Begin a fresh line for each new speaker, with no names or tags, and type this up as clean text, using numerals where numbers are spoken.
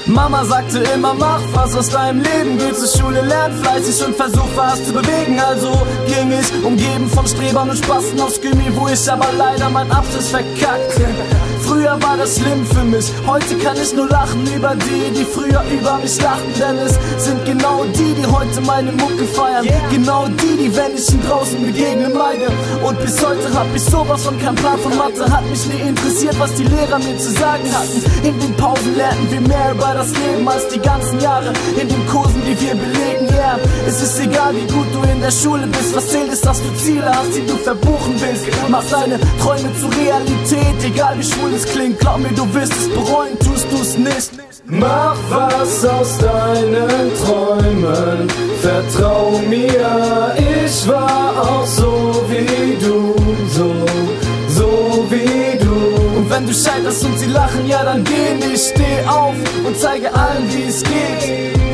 Mama sagte immer, mach was aus deinem Leben. Geh zur Schule, lern fleißig und versuch was zu bewegen. Also ging ich, umgeben von Strebern und Spasten aus Gummi, wo ich aber leider mein Abschluss verkackte. Früher war das schlimm für mich, heute kann ich nur lachen über die, die früher über mich lachten. Denn es sind genau die, die heute meine Mucke feiern. Genau die, wenn ich ihn draußen begegne, meide. Und bis heute hab ich sowas von kein Plan von Mathe. Hat mich nie interessiert, was die Lehrer mir zu sagen hatten. In den Pausen lernten wir mehr über das Leben als die ganzen Jahre in den Kursen, die wir belegen. Ja, es ist egal, wie gut du in der Schule bist. Was zählt ist, dass du Ziele hast, die du verbuchen willst. Mach deine Träume zur Realität, egal wie schwul es klingt. Glaub mir, du wirst es bereuen, tust du's nicht.
Mach was aus deinen Träumen, vertrau mir, ich war auch so wie du, so wie du.
Und wenn du scheiterst und sie lachen, ja dann geh nicht, steh auf und zeige allen, wie es geht.